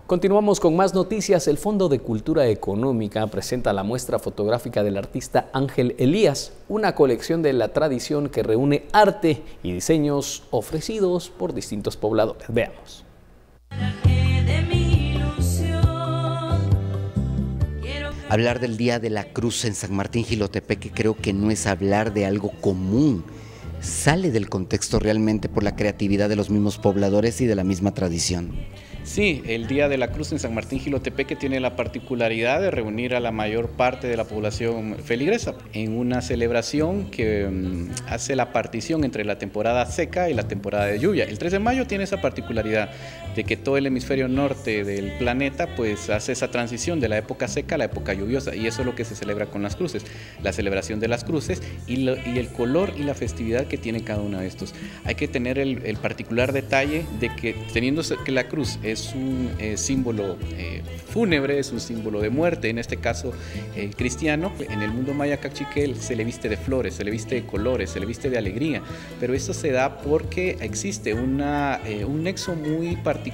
Continuamos con más noticias. El Fondo de Cultura Económica presenta la muestra fotográfica del artista Ángel Elías, una colección de la tradición que reúne arte y diseños ofrecidos por distintos pobladores. Veamos. Hablar del Día de la Cruz en San Martín Jilotepeque creo que no es hablar de algo común. Sale del contexto realmente por la creatividad de los mismos pobladores y de la misma tradición. Sí, el Día de la Cruz en San Martín Jilotepeque tiene la particularidad de reunir a la mayor parte de la población feligresa en una celebración que hace la partición entre la temporada seca y la temporada de lluvia. El 3 de mayo tiene esa particularidad de que todo el hemisferio norte del planeta pues hace esa transición de la época seca a la época lluviosa, y eso es lo que se celebra con las cruces, la celebración de las cruces y el color y la festividad que tiene cada uno de estos. Hay que tener el particular detalle de que teniendo que la cruz es un símbolo fúnebre, es un símbolo de muerte, en este caso cristiano. En el mundo maya cachiquel se le viste de flores, se le viste de colores, se le viste de alegría, pero esto se da porque existe un nexo muy particular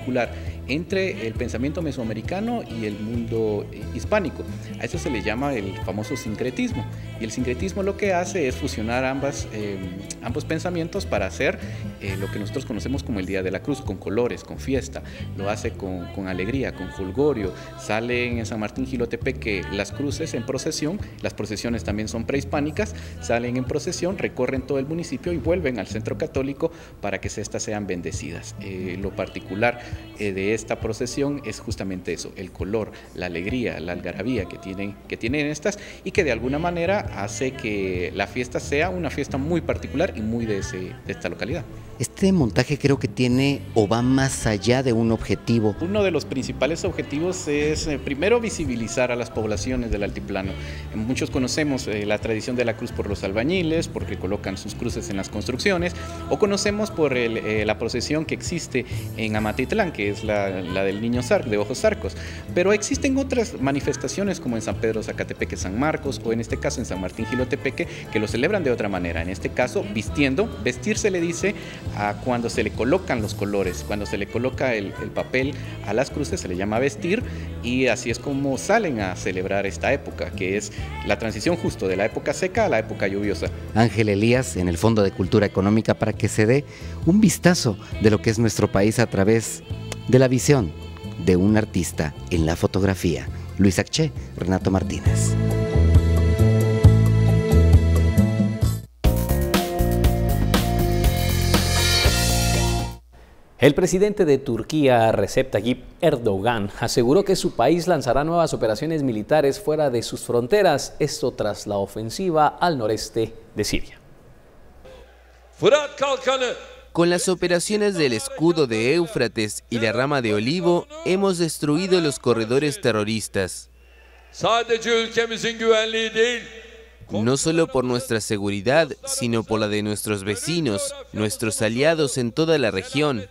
entre el pensamiento mesoamericano y el mundo hispánico. A eso se le llama el famoso sincretismo, y el sincretismo lo que hace es fusionar ambos pensamientos para hacer lo que nosotros conocemos como el Día de la Cruz, con colores, con fiesta. Lo hace con alegría, con jolgorio. Salen en San Martín Jilotepeque las cruces en procesión, las procesiones también son prehispánicas, salen en procesión, recorren todo el municipio y vuelven al centro católico para que estas sean bendecidas. Lo particular de esta procesión es justamente eso, el color, la alegría, la algarabía que tienen estas, y que de alguna manera hace que la fiesta sea una fiesta muy particular y muy de esta localidad. Este montaje creo que tiene o va más allá de un objetivo. Uno de los principales objetivos es primero visibilizar a las poblaciones del altiplano. Muchos conocemos la tradición de la cruz por los albañiles, porque colocan sus cruces en las construcciones, o conocemos por la procesión que existe en Amatitlán, que es la del niño de ojos zarcos. Pero existen otras manifestaciones como en San Pedro Zacatepeque, San Marcos, o en este caso en San Martín Jilotepeque, que lo celebran de otra manera. En este caso vestir se le dice a cuando se le colocan los colores, cuando se le coloca el papel a las cruces se le llama vestir, y así es como salen a celebrar esta época, que es la transición justo de la época seca a la época lluviosa. Ángel Elías en el Fondo de Cultura Económica, para que se dé un vistazo de lo que es nuestro país a través de la visión de un artista en la fotografía. Luis Acché, Renato Martínez. El presidente de Turquía, Recep Tayyip Erdogan, aseguró que su país lanzará nuevas operaciones militares fuera de sus fronteras, esto tras la ofensiva al noreste de Siria. Con las operaciones del escudo de Éufrates y la rama de olivo, hemos destruido los corredores terroristas. No solo por nuestra seguridad, sino por la de nuestros vecinos, nuestros aliados en toda la región.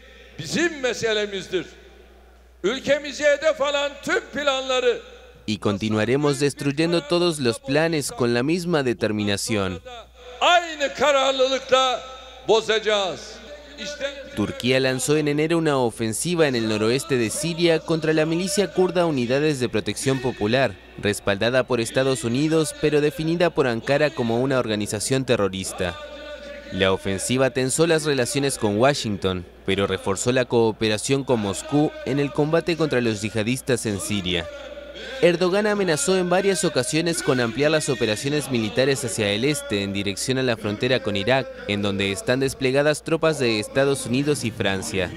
Y continuaremos destruyendo todos los planes con la misma determinación. Turquía lanzó en enero una ofensiva en el noroeste de Siria contra la milicia kurda Unidades de Protección Popular, respaldada por Estados Unidos, pero definida por Ankara como una organización terrorista. La ofensiva tensó las relaciones con Washington, pero reforzó la cooperación con Moscú en el combate contra los yihadistas en Siria. Erdogan amenazó en varias ocasiones con ampliar las operaciones militares hacia el este en dirección a la frontera con Irak, en donde están desplegadas tropas de Estados Unidos y Francia.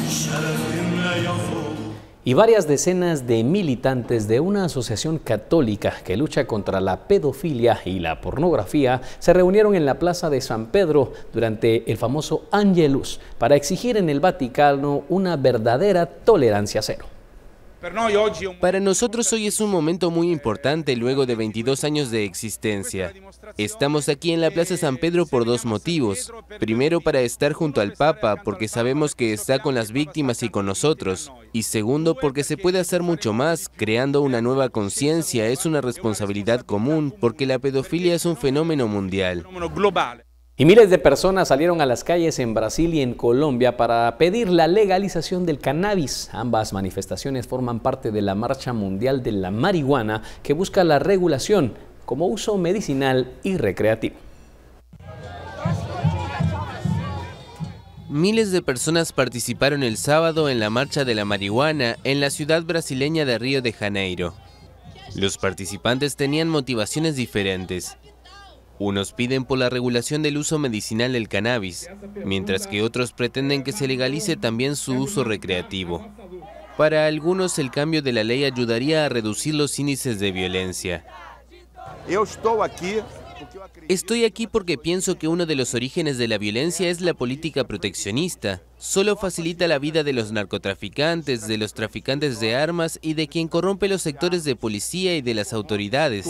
Y varias decenas de militantes de una asociación católica que lucha contra la pedofilia y la pornografía se reunieron en la Plaza de San Pedro durante el famoso Angelus para exigir en el Vaticano una verdadera tolerancia cero. Para nosotros hoy es un momento muy importante luego de 22 años de existencia. Estamos aquí en la Plaza San Pedro por dos motivos. Primero, para estar junto al Papa, porque sabemos que está con las víctimas y con nosotros. Y segundo, porque se puede hacer mucho más, creando una nueva conciencia. Es una responsabilidad común, porque la pedofilia es un fenómeno mundial. Y miles de personas salieron a las calles en Brasil y en Colombia para pedir la legalización del cannabis. Ambas manifestaciones forman parte de la Marcha Mundial de la Marihuana, que busca la regulación como uso medicinal y recreativo. Miles de personas participaron el sábado en la Marcha de la Marihuana en la ciudad brasileña de Río de Janeiro. Los participantes tenían motivaciones diferentes. Unos piden por la regulación del uso medicinal del cannabis, mientras que otros pretenden que se legalice también su uso recreativo. Para algunos, el cambio de la ley ayudaría a reducir los índices de violencia. Estoy aquí porque pienso que uno de los orígenes de la violencia es la política proteccionista. Solo facilita la vida de los narcotraficantes, de los traficantes de armas y de quien corrompe los sectores de policía y de las autoridades.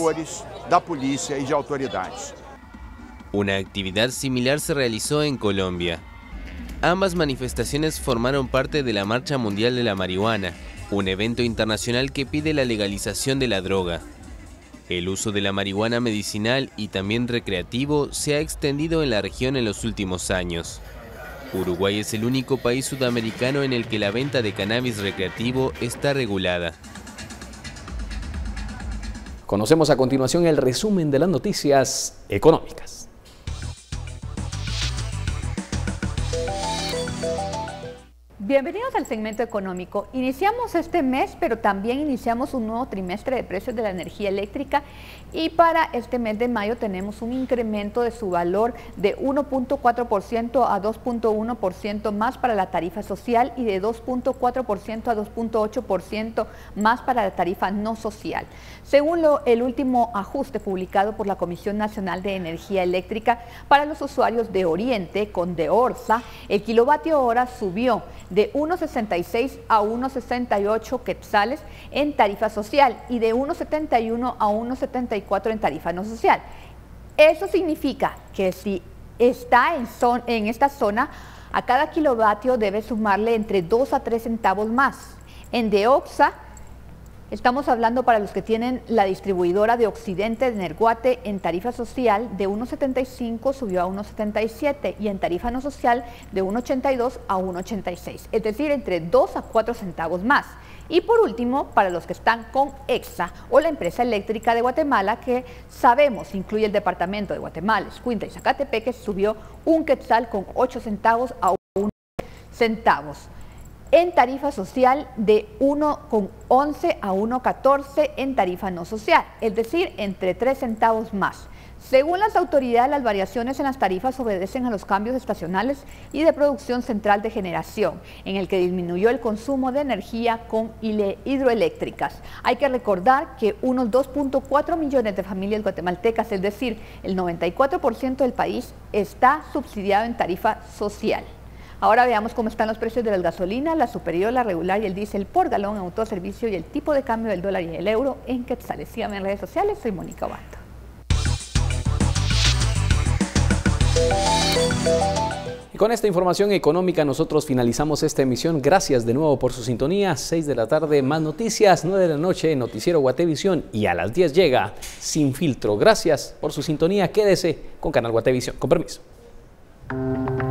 Una actividad similar se realizó en Colombia. Ambas manifestaciones formaron parte de la Marcha Mundial de la Marihuana, un evento internacional que pide la legalización de la droga. El uso de la marihuana medicinal y también recreativo se ha extendido en la región en los últimos años. Uruguay es el único país sudamericano en el que la venta de cannabis recreativo está regulada. Conocemos a continuación el resumen de las noticias económicas. Bienvenidos al segmento económico. Iniciamos este mes, pero también iniciamos un nuevo trimestre de precios de la energía eléctrica y para este mes de mayo tenemos un incremento de su valor de 1.4% a 2.1% más para la tarifa social y de 2.4% a 2.8% más para la tarifa no social. Según el último ajuste publicado por la Comisión Nacional de Energía Eléctrica, para los usuarios de Oriente con Deorsa, el kilovatio hora subió de 1.66 a 1.68 quetzales en tarifa social y de 1.71 a 1.74 en tarifa no social. Eso significa que si está en esta zona, a cada kilovatio debe sumarle entre 2 a 3 centavos más. En Deoxa, estamos hablando para los que tienen la distribuidora de Occidente de Nerguate, en tarifa social de 1.75 subió a 1.77 y en tarifa no social de 1.82 a 1.86, es decir, entre 2 a 4 centavos más. Y por último, para los que están con EXA o la empresa eléctrica de Guatemala, que sabemos incluye el departamento de Guatemala, Escuintla y Zacatepeque, subió un quetzal con 8 centavos a 1 centavos. En tarifa social de 1,11 a 1,14 en tarifa no social, es decir, entre 3 centavos más. Según las autoridades, las variaciones en las tarifas obedecen a los cambios estacionales y de producción central de generación, en el que disminuyó el consumo de energía con hidroeléctricas. Hay que recordar que unos 2.4 millones de familias guatemaltecas, es decir, el 94% del país, está subsidiado en tarifa social. Ahora veamos cómo están los precios de las gasolinas, la superior, la regular y el diésel por galón en autoservicio y el tipo de cambio del dólar y el euro en quetzales. Síganme en redes sociales, soy Mónica Bato. Y con esta información económica nosotros finalizamos esta emisión. Gracias de nuevo por su sintonía. 6 de la tarde, más noticias, 9 de la noche, Noticiero Guatevisión y a las 10 llega Sin Filtro. Gracias por su sintonía. Quédese con Canal Guatevisión. Con permiso.